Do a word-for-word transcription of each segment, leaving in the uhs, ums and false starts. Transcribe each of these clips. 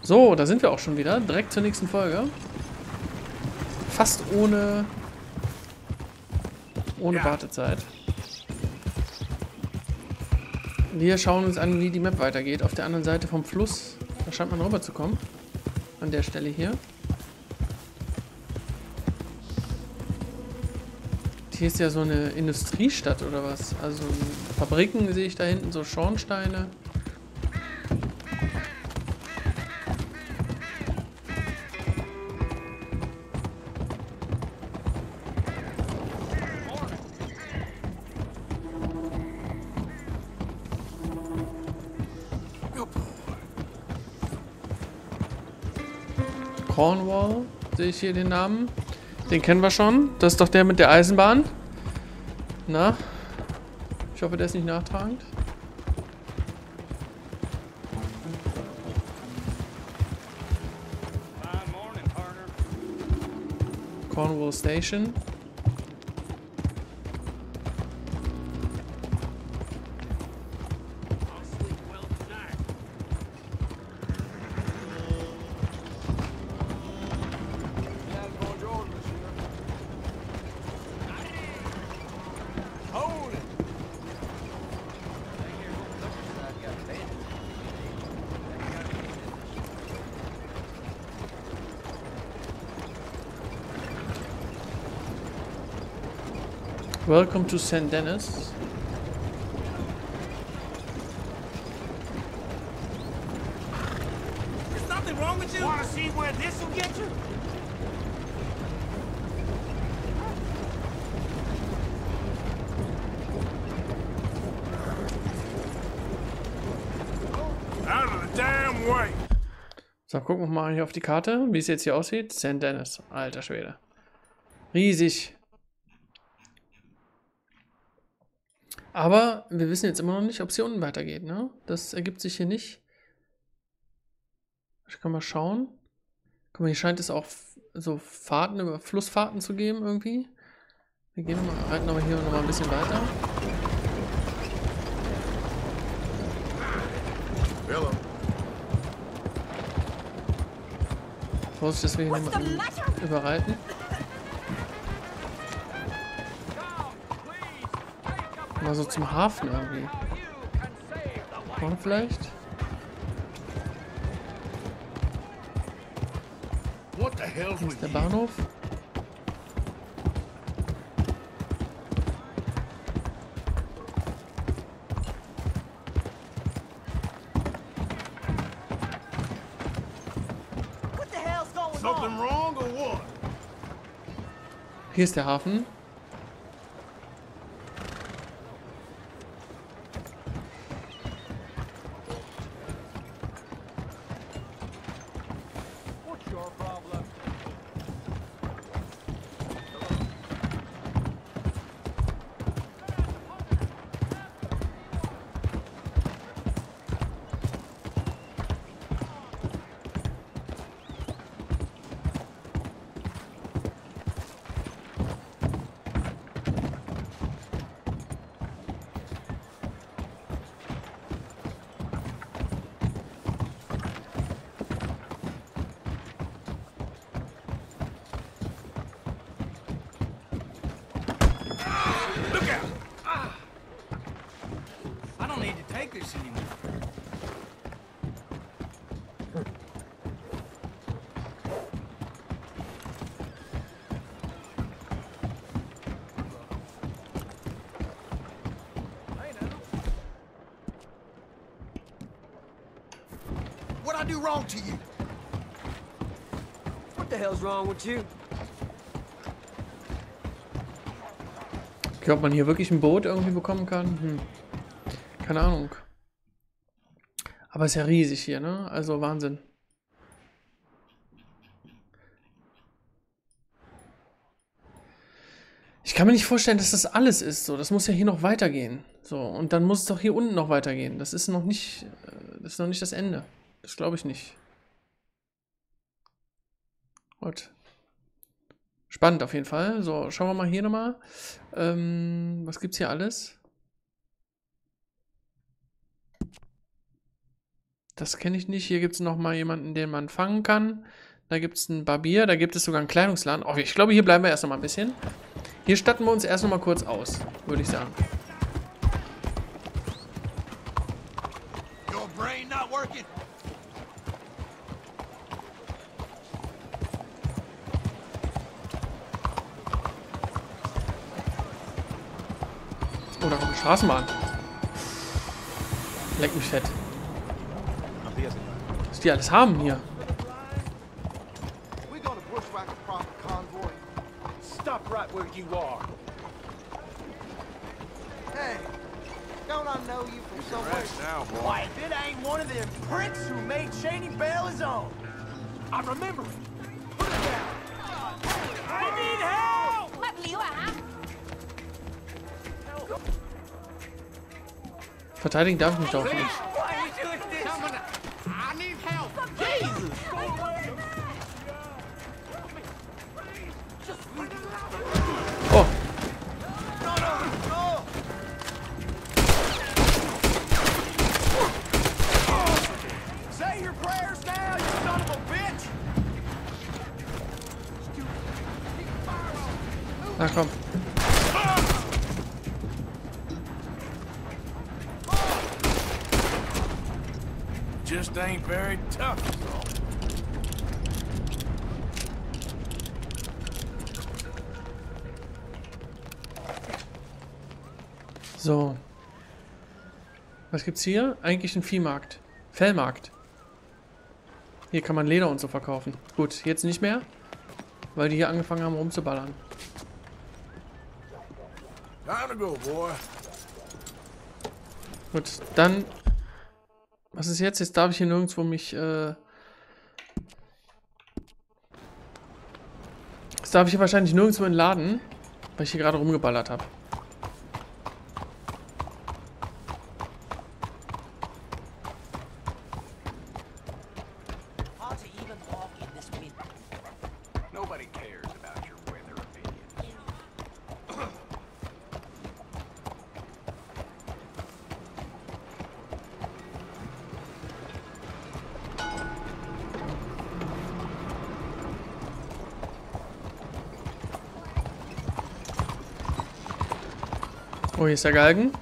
So, da sind wir auch schon wieder. Direkt zur nächsten Folge. Fast ohne... Ohne Ja. Wartezeit. Wir schauen uns an, wie die Map weitergeht. Auf der anderen Seite vom Fluss. Da scheint man rüber zu kommen. An der Stelle hier. Hier ist ja so eine Industriestadt oder was. Also Fabriken sehe ich da hinten, so Schornsteine. Cornwall, sehe ich hier den Namen. Den kennen wir schon. Das ist doch der mit der Eisenbahn. Na? Ich hoffe, der ist nicht nachtragend. Cornwall Station. Welcome to Saint Denis. Is something wrong with you? Wanna see where this will get you? Out of the damn way. So, gucken wir mal hier auf die Karte, wie es jetzt hier aussieht. Saint Denis. Alter Schwede. Riesig. Aber wir wissen jetzt immer noch nicht, ob es hier unten weitergeht, ne? Das ergibt sich hier nicht. Ich kann mal schauen. Guck mal, hier scheint es auch so Fahrten, über Flussfahrten zu geben irgendwie. Wir gehen noch mal, reiten aber hier noch mal ein bisschen weiter. Hello. Vorsicht, dass wir hier niemanden überreiten. Mal so zum Hafen irgendwie. Vorne vielleicht? What the hell's Hier with ist der you? Bahnhof. What the hell's going Something on? wrong or what? Hier ist der Hafen. What's your problem? Look out! Ah. I don't need to take this anymore. What'd I do wrong to you? What the hell's wrong with you? Okay, ob man hier wirklich ein Boot irgendwie bekommen kann? Hm. Keine Ahnung. Aber ist ja riesig hier, ne? Also Wahnsinn. Ich kann mir nicht vorstellen, dass das alles ist. So, das muss ja hier noch weitergehen. So, und dann muss es doch hier unten noch weitergehen. Das ist noch nicht, äh, das ist noch nicht das Ende. Das glaube ich nicht. Gut. Spannend auf jeden Fall. So, schauen wir mal hier nochmal. Ähm, was gibt's hier alles? Das kenne ich nicht. Hier gibt es nochmal jemanden, den man fangen kann. Da gibt es einen Barbier. Da gibt es sogar einen Kleidungsladen. Oh, ich glaube, hier bleiben wir erst noch mal ein bisschen. Hier statten wir uns erst noch mal kurz aus, würde ich sagen. Your brain not working? Oh, da kommt eine Straßenbahn. Leck mich fett. Was die alles haben hier. We gonna bushwhack a proper convoy. Stop right where you are. Hey, don't I know you from somewhere? Rest now, boy. Why, if it ain't one of them pricks who made Cheney bail his own. I remember it. Put it down. I need help! Mất liễu hả? Verteidigen darf ich mich doch nicht. Why are you doing this? I need help. Jesus! Oh, No, no, no! Say your prayers now, you son of a bitch! na komm. Just ain't very tough. So. Was gibt's hier? Eigentlich ein Viehmarkt. Fellmarkt. Hier kann man Leder und so verkaufen. Gut, jetzt nicht mehr, weil die hier angefangen haben rumzuballern. Time to go, boy. Gut, dann... Was ist jetzt? Jetzt darf ich hier nirgendwo mich... Äh jetzt darf ich hier wahrscheinlich nirgendwo entladen, weil ich hier gerade rumgeballert habe. Hard to even walk in this wind. Nobody cares about your weather opinion. Oh, hier ist der Galgen.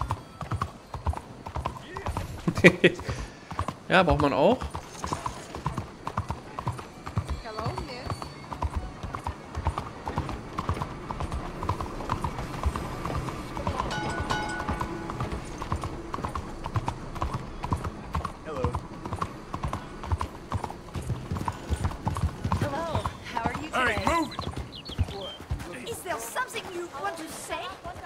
Ja, braucht man auch. Hello, miss. Hello. Hello. How are you Hey, today? move it! Is there something you want to say?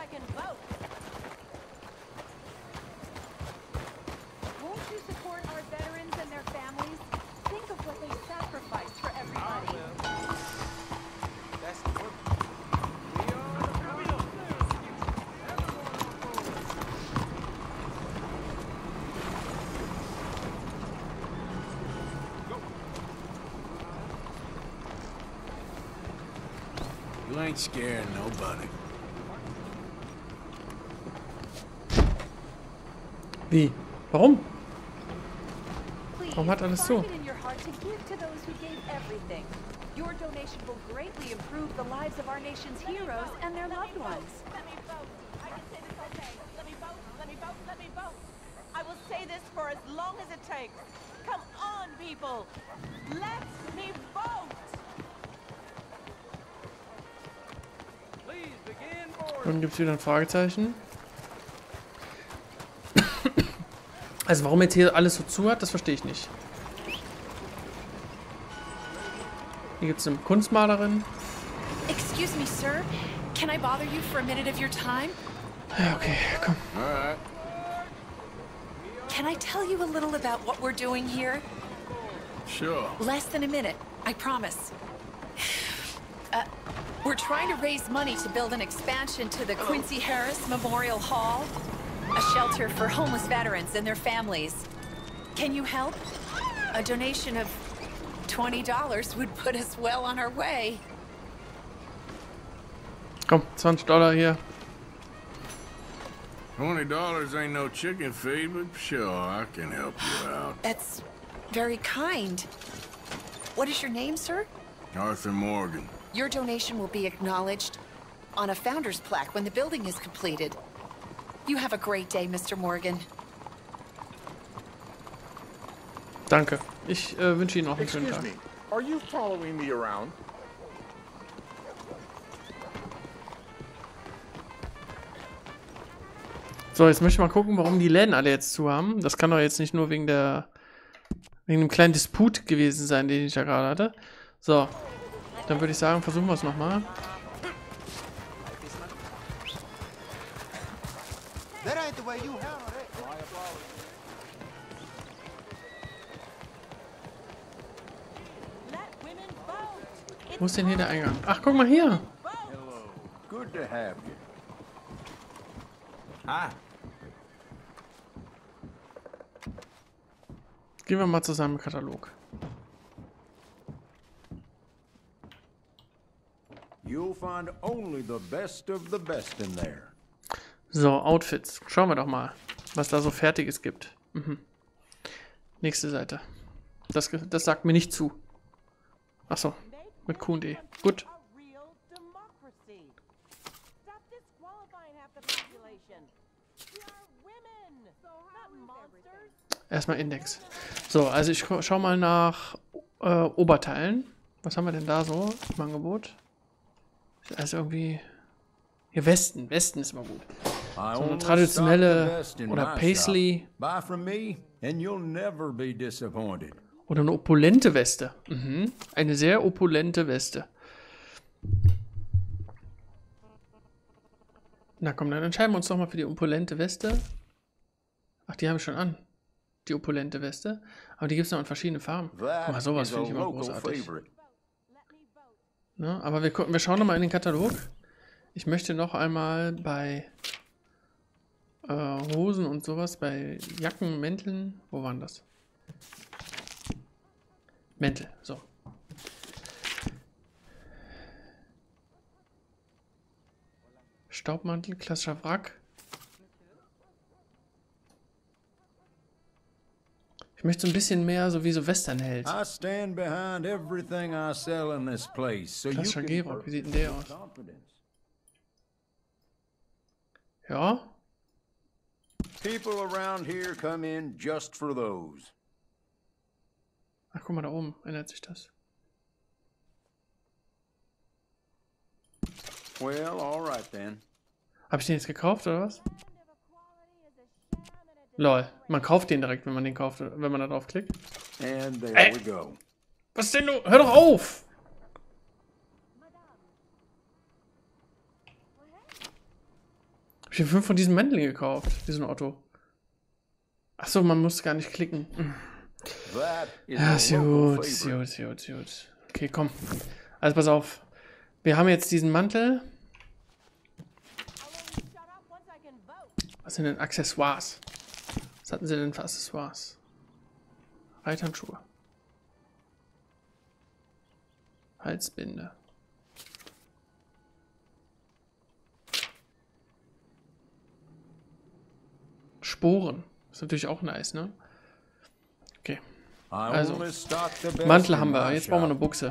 Won't you support our veterans and their families? Think of what they sacrificed for everybody. That's the work. You ain't scaring nobody. Wie? Warum? Please, Warum hat alles find so? it in your heart to give to those who gave everything. Your donation will greatly improve the lives of our nation's heroes and their loved ones. Let me vote. I can say this okay. Let me vote. Let me vote. Let me vote. I will say this for as long as it takes. Come on, people. Let me vote. Please begin board. Dann gibt es wieder ein Fragezeichen. Also warum jetzt hier alles so zu hat, das verstehe ich nicht. Hier gibt es eine Kunstmalerin. Excuse me, sir. Can I bother you for a minute of your time? Ja, okay, komm. All right. Can I tell you a little about what we're doing here? Sure. Less than a minute, I promise. Uh, we're trying to raise money to build an expansion to the Quincy Harris Memorial Hall, a shelter for homeless veterans and their families. Can you help? A donation of twenty dollars would put us well on our way. Komm, zwanzig Dollar hier. Twenty dollars ain't no chicken feed, but sure, I can help you out. That's very kind. What is your name, sir? Arthur Morgan. Your donation will be acknowledged on a founder's plaque when the building is completed. You have a great day, Mister Morgan. Danke. Ich äh, wünsche Ihnen auch einen schönen Excuse Tag. me, are you following me around? So, jetzt möchte ich mal gucken, warum die Läden alle jetzt zu haben. Das kann doch jetzt nicht nur wegen der wegen einem kleinen Disput gewesen sein, den ich ja gerade hatte. So, dann würde ich sagen, versuchen wir es nochmal. Wo ist denn hier der Eingang? Ach, guck mal hier. Good to have you. Hi. Gehen wir mal zusammen im Katalog. You'll find only the best of the best in there. So, Outfits. Schauen wir doch mal, was da so Fertiges gibt. Mhm. Nächste Seite. Das, das sagt mir nicht zu. Achso, mit Q und E. Gut. Erstmal Index. So, also ich schau mal nach äh, Oberteilen. Was haben wir denn da so im Angebot? Also irgendwie... Hier Westen. Westen ist immer gut. So eine traditionelle oder Paisley. Oder eine opulente Weste. Mhm. Eine sehr opulente Weste. Na komm, dann entscheiden wir uns doch mal für die opulente Weste. Ach, die habe ich schon an. Die opulente Weste. Aber die gibt es noch in verschiedenen Farben. Aber sowas finde ich immer großartig. Ne? Aber wir, gucken, wir schauen nochmal in den Katalog. Ich möchte noch einmal bei äh, Hosen und sowas, bei Jacken, Mänteln. Wo waren das? Mäntel, so. Staubmantel, klassischer Wrack. Ich möchte so ein bisschen mehr so wie so Westernheld. Klassischer Gehrock, wie sieht denn der aus? Ja. People around here come in just for those. Ach, guck mal, da oben ändert sich das. Well, all right then. Hab ich den jetzt gekauft, oder was? Lol, man kauft den direkt, wenn man den kauft, wenn man da drauf klickt. And there Ey. we go. Was denn du? Hör doch auf! Hab ich mir fünf von diesen Mänteln gekauft, diesen Otto. Achso, man muss gar nicht klicken. Ja, ist gut, ist gut, ist gut, ist gut. Okay, komm. Also pass auf. Wir haben jetzt diesen Mantel. Was sind denn Accessoires? Was hatten sie denn für Accessoires? Reithandschuhe. Halsbinde. Sporen. Ist natürlich auch nice, ne? Okay. Also, Mantel haben wir. Jetzt brauchen wir eine Buchse.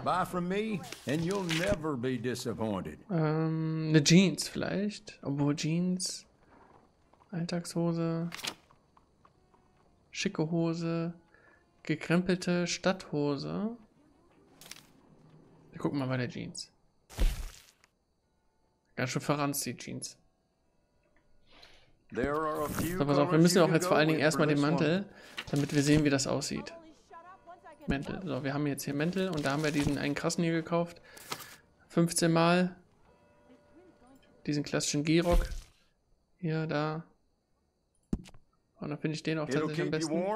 Ähm, eine Jeans vielleicht. Obwohl Jeans. Alltagshose. Schicke Hose. Gekrempelte Stadthose. Wir gucken mal bei der Jeans. Ganz schön verranzt die Jeans. So, pass auf, wir müssen auch jetzt vor allen Dingen erstmal den Mantel, damit wir sehen, wie das aussieht. Mäntel. So, wir haben jetzt hier Mäntel und da haben wir diesen einen krassen hier gekauft. fünfzehn Mal. Diesen klassischen Gehrock. Hier, da. Und dann finde ich den auch tatsächlich am besten.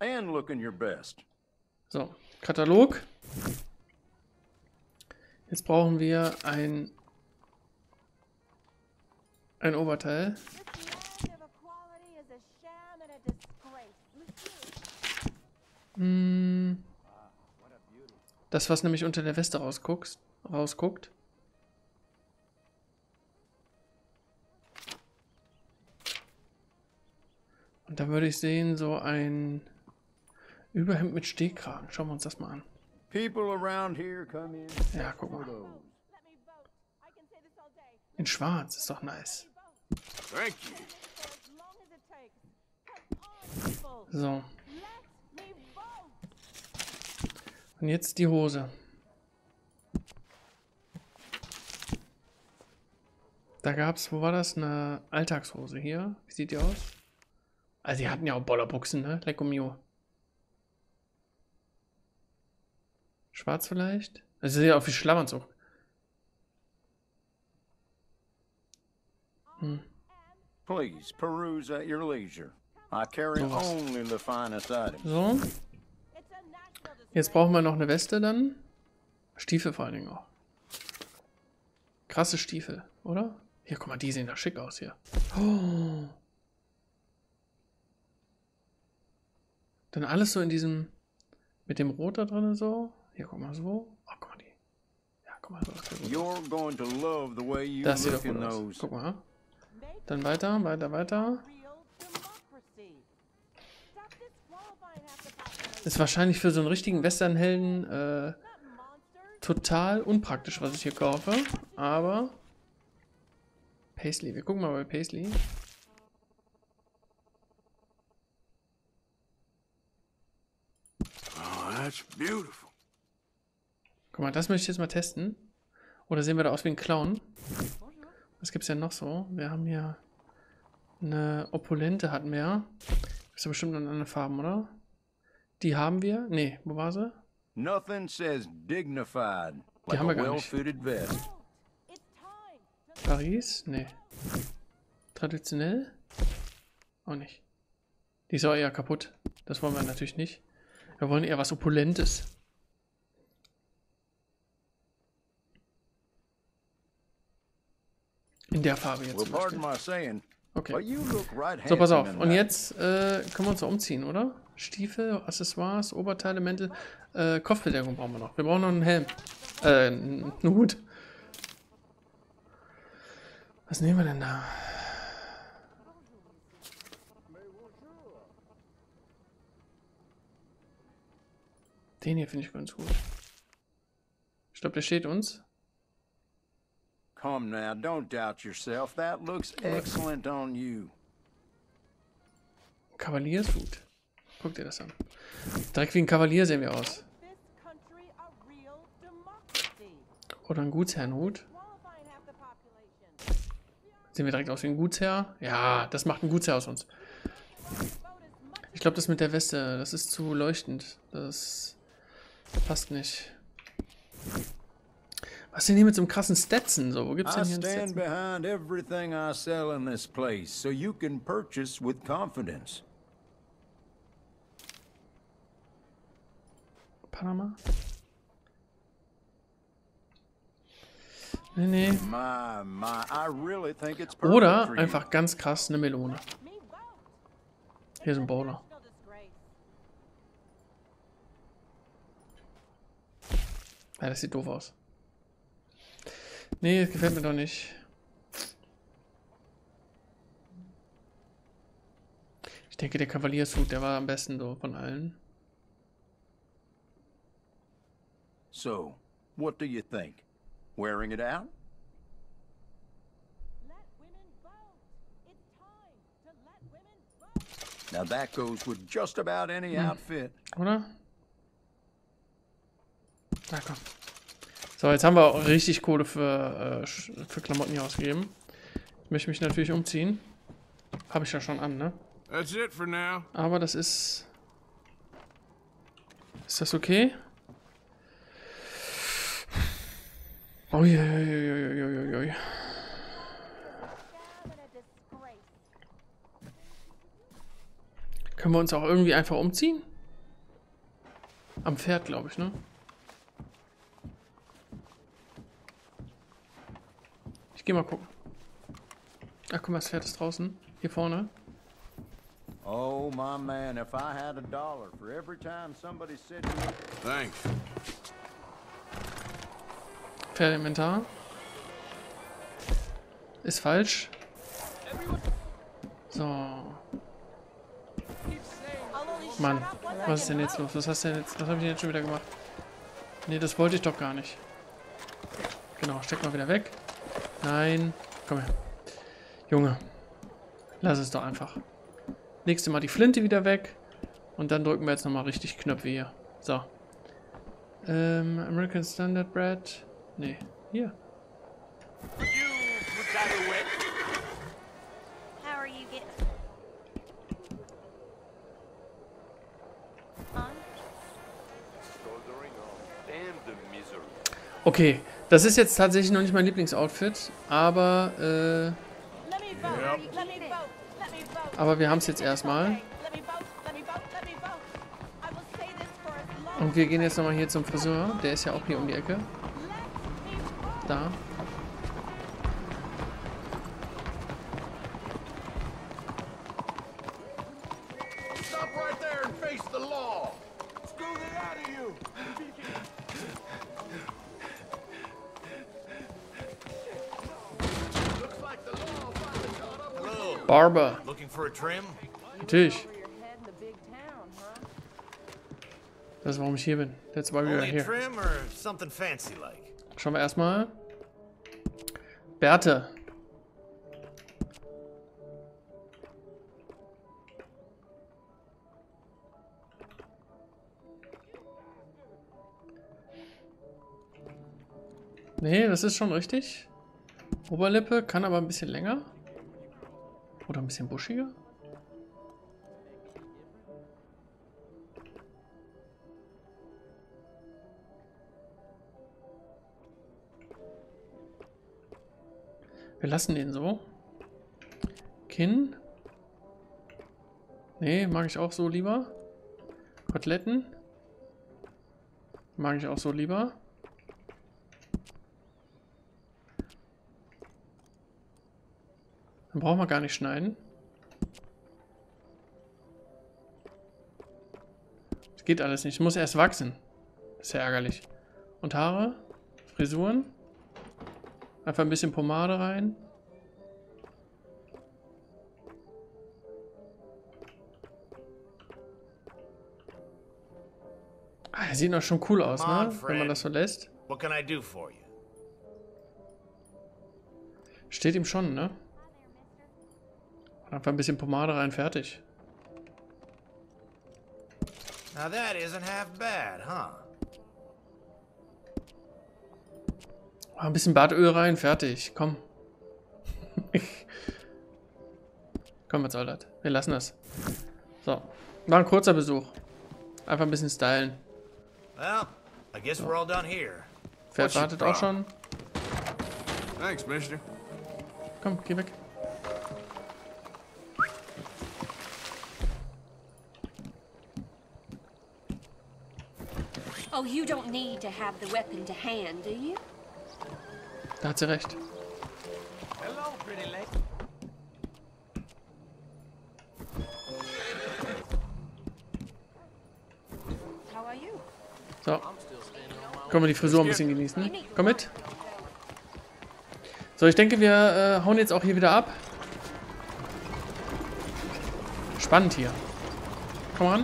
So, Katalog. Jetzt brauchen wir ein, ein Oberteil. Hm. Das, was nämlich unter der Weste rausguckt. rausguckt. Und da würde ich sehen, so ein Überhemd mit Stehkragen. Schauen wir uns das mal an. People around here come in Ja, guck mal. Let me vote. I can say this all day. In schwarz. Ist doch nice. Thank you. For as long as it takes. Come on, people. So. Let me vote. Und jetzt die Hose. Da gab's, wo war das? Eine Alltagshose hier. Wie sieht die aus? Also die hatten ja auch Bollerbuchsen, ne? Lecco mio. Schwarz vielleicht? Also sieht ja auch wie Schlafanzug. Hm. Please, peruse at your leisure. I carry Sowas. only the finest items. So. It's a national display. Jetzt brauchen wir noch eine Weste dann. Stiefel vor allen Dingen auch. Krasse Stiefel, oder? Hier, guck mal, die sehen da schick aus hier. Oh. Dann alles so in diesem, mit dem Rot da drin so. Hier, guck mal so. Oh, guck mal die. Ja, guck mal so. Das sieht gut aus. You're going to love the way you Das sieht doch look gut in aus. those. Guck mal. Make Dann weiter, weiter, weiter. real democracy. Stop disqualifying half the population. Ist wahrscheinlich für so einen richtigen Westernhelden äh, Not monsters. total unpraktisch, was ich hier kaufe. Aber Paisley, wir gucken mal bei Paisley. Oh, that's beautiful. Guck mal, das möchte ich jetzt mal testen. Oder sehen wir da aus wie ein Clown? Was gibt's denn noch so? Wir haben hier eine Opulente hatten wir. Ist ja bestimmt in anderen Farben, oder? Die haben wir. Nee, wo war sie? Nothing says dignified Die like haben wir a gar nicht. well-fitted vest. It's time to Paris? Nee. Traditionell? Auch nicht. Die ist auch eher kaputt. Das wollen wir natürlich nicht. Wir wollen eher was Opulentes. In der Farbe jetzt Well, zum pardon Beispiel. my saying, Okay. but you look right So, pass auf. handsome in Und that. jetzt äh, können wir uns umziehen, oder? Stiefel, Accessoires, Oberteile, Mäntel. Äh, Kopfbedeckung brauchen wir noch. Wir brauchen noch einen Helm. Äh, einen Hut. Was nehmen wir denn da? Den hier finde ich ganz gut. Ich glaube, der steht uns. Come now, don't doubt yourself. That looks excellent on you. Kavaliershut. Guck dir das an. Direkt wie ein Kavalier sehen wir aus. this country a real democracy. Oder ein Gutsherrenhut. Qualifying half the population. Sehen wir direkt aus wie ein Gutsherr? Ja, das macht ein Gutsherr aus uns. Vote as much Ich glaube, das mit der Weste, das ist zu leuchtend. Das passt nicht. Was ist denn hier mit so einem krassen Stetson? So, wo gibt's I denn hier einen stand Stetson? behind everything I sell in this place, so you can purchase with confidence. Panama? Nee, nee. My, my, I really think it's perfect Oder for you. einfach ganz krass eine Melone. me vote. Hier ist ein Bowler. National disgrace. Ja, das sieht doof aus. Nee, das gefällt mir doch nicht. Ich denke, der Kavaliershut, der war am besten so von allen. So, what do you think? Wearing it out? Let women vote. It's time to let women vote. Now that goes with just about any outfit. Oder? Na komm. So, jetzt haben wir auch richtig Kohle für, äh, Sch- für Klamotten hier ausgegeben. Ich möchte mich natürlich umziehen. Habe ich ja schon an, ne? That's it for now. Aber das ist... Ist das okay? Uiuiuiuiuiui. Damn and a disgrace. Können wir uns auch irgendwie einfach umziehen? Am Pferd, glaube ich, ne? Ich gehe mal gucken. Ach, guck mal, das Pferd ist draußen. Hier vorne. Oh, my man, if I had a dollar for every time somebody said to me, Thanks. Pferdeinventar. Ist falsch. So. I'll only Mann, was ist denn jetzt los? Was hast du denn jetzt? Was habe ich denn jetzt schon wieder gemacht? Nee, das wollte ich doch gar nicht. Genau, steck mal wieder weg. Nein. Komm her. Junge. Lass es doch einfach. Nächstes Mal die Flinte wieder weg. Und dann drücken wir jetzt nochmal richtig Knöpfe hier. So. Ähm, American Standard Bread. Nee, hier. How are you getting? Okay, das ist jetzt tatsächlich noch nicht mein Lieblingsoutfit, aber äh, Let me vote. Let me vote. Let me vote. aber wir haben es jetzt erstmal. Let me vote. Let me vote. Let me vote. I will say this for as long Und wir gehen jetzt nochmal hier zum Friseur. Der ist ja auch hier um die Ecke. Da. Stop right there and face the law. Screw the out of you! Looks like the law finally caught up with Hello. Barber. Looking for a trim? Natürlich. over your head in the big town, huh? Das ist, warum ich hier bin. That's why we are Only a here. trim or something fancy like? Schauen wir erstmal. Bärte. Nee, das ist schon richtig. Oberlippe kann aber ein bisschen länger. Oder ein bisschen buschiger. Wir lassen den so. Kinn. Nee, mag ich auch so lieber. Koteletten. Mag ich auch so lieber. Dann brauchen wir gar nicht schneiden. Das geht alles nicht. Muss erst wachsen. Ist ja ärgerlich. Und Haare? Frisuren? Einfach ein bisschen Pomade rein. Ah, er sieht noch schon cool aus, Come on, ne? Wenn man das so lässt. What can I do for you? Steht ihm schon, ne? Einfach ein bisschen Pomade rein, fertig. Now that isn't half bad, huh? Ein bisschen Bartöl rein, fertig. Komm. Komm, was soll das? Wir lassen das. So. War ein kurzer Besuch. Einfach ein bisschen stylen. Well, I guess we're all done here. Pferd What's your wartet auch schon. Thanks, mister. Komm, geh weg. Oh, you don't need to have the weapon to hand, do you? Da hat sie recht. Hello, pretty lady. How are you? So. Können wir die Frisur ein bisschen genießen? Komm mit. So, ich denke, wir äh, hauen jetzt auch hier wieder ab. Spannend hier. Komm ran.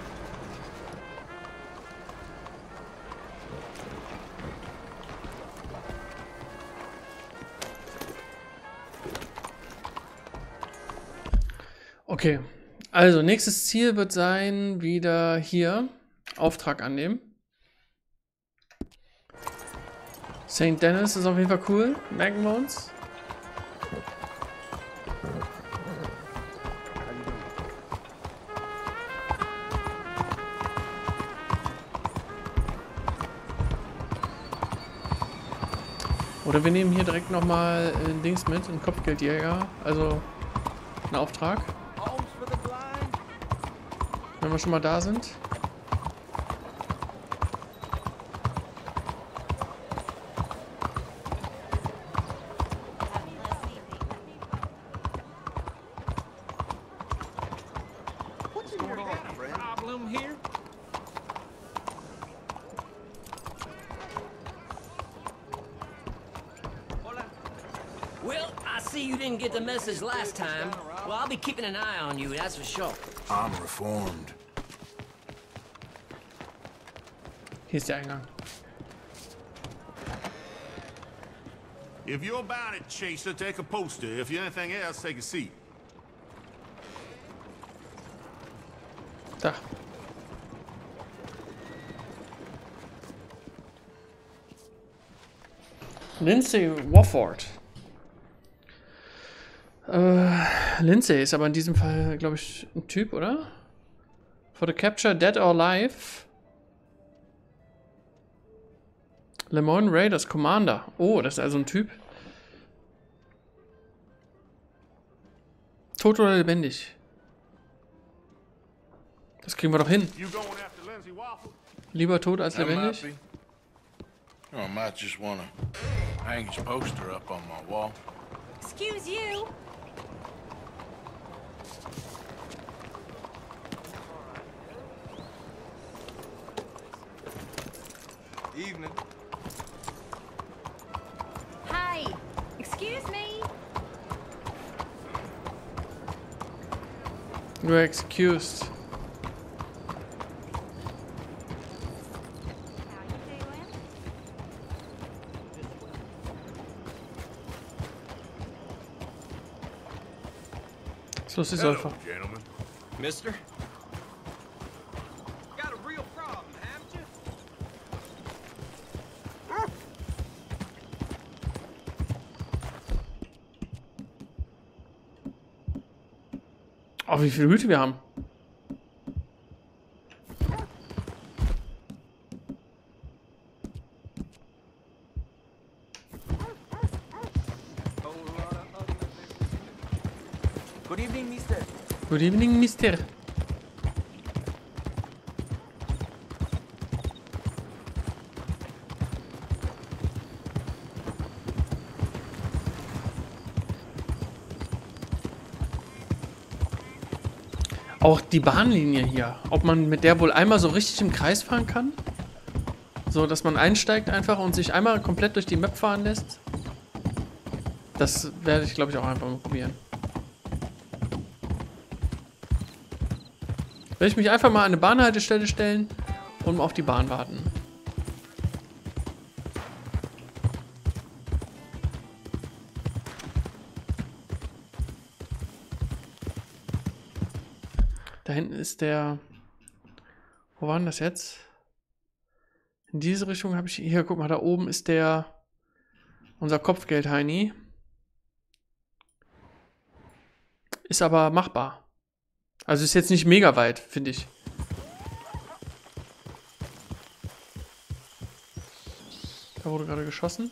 Okay, also nächstes Ziel wird sein, wieder hier Auftrag annehmen. Saint Denis ist auf jeden Fall cool, merken wir uns. Oder wir nehmen hier direkt nochmal ein Dings mit, einen Kopfgeldjäger, also einen Auftrag. Wenn wir schon mal da sind. Problem here? Well, I see you didn't get the message last time. Well, I'll be keeping an eye on you, that's for sure. I'm reformed. Hier ist der Eingang. If you're about it, Chaser, take a poster. If you're anything else, take a seat. Da. Lindsay Wofford. Äh, Lindsay ist aber in diesem Fall, glaube ich, ein Typ, oder? For the capture, dead or alive. Lemoyne Raiders Commander. Oh, das ist also ein Typ. Tot oder lebendig? Das kriegen wir doch hin. Lieber tot als lebendig. Oh, I might just want to hang his poster up on my wall. Excuse you. Evening. Hi. Excuse me. You're excused. So ist es einfach. Gentlemen. Mister? Got a real problem, haven't you? Oh, wie viele Hüte wir haben. Good evening, Mister. Good evening, Mister. Auch die Bahnlinie hier. Ob man mit der wohl einmal so richtig im Kreis fahren kann? So, dass man einsteigt einfach und sich einmal komplett durch die Map fahren lässt? Das werde ich, glaube ich, auch einfach mal probieren. Will ich mich einfach mal an eine Bahnhaltestelle stellen und auf die Bahn warten. Da hinten ist der... Wo war denn das jetzt? In diese Richtung habe ich... Hier, guck mal, da oben ist der... Unser Kopfgeld-Heini. Ist aber machbar. Also ist jetzt nicht mega weit, finde ich. Da wurde gerade geschossen.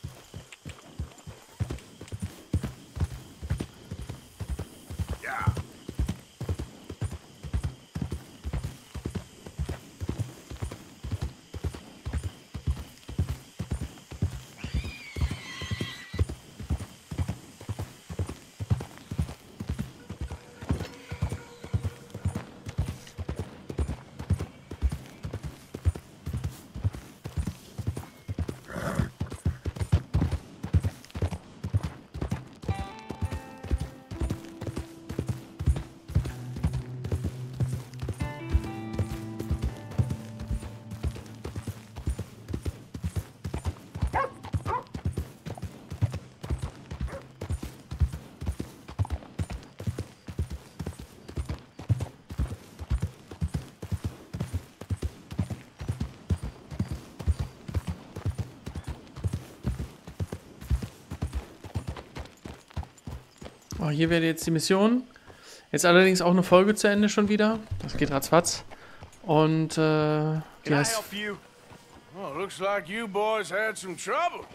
Oh, hier wäre jetzt die Mission. Jetzt allerdings auch eine Folge zu Ende schon wieder. Das geht ratzfatz. Und äh, die heißt... Oh, looks like you boys had some trouble.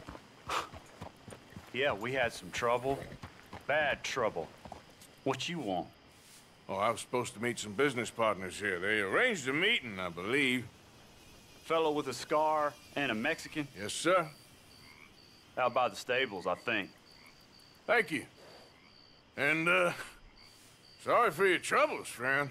Yeah, we had some trouble. Bad trouble. What you want? Oh, I was supposed to meet some business partners here. They arranged a meeting, I believe. Fellow with a scar and a Mexican? Yes, sir. Out by the stables, I think. Thank you. And, uh, sorry for your troubles, friend.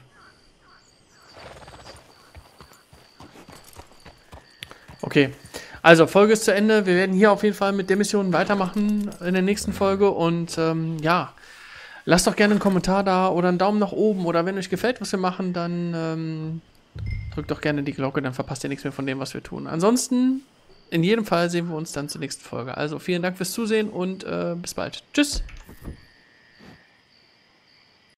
Okay, also Folge ist zu Ende. Wir werden hier auf jeden Fall mit der Mission weitermachen in der nächsten Folge. Und ähm, ja, lasst doch gerne einen Kommentar da oder einen Daumen nach oben. Oder wenn euch gefällt, was wir machen, dann ähm, drückt doch gerne die Glocke, dann verpasst ihr nichts mehr von dem, was wir tun. Ansonsten, in jedem Fall sehen wir uns dann zur nächsten Folge. Also vielen Dank fürs Zusehen und äh, bis bald. Tschüss!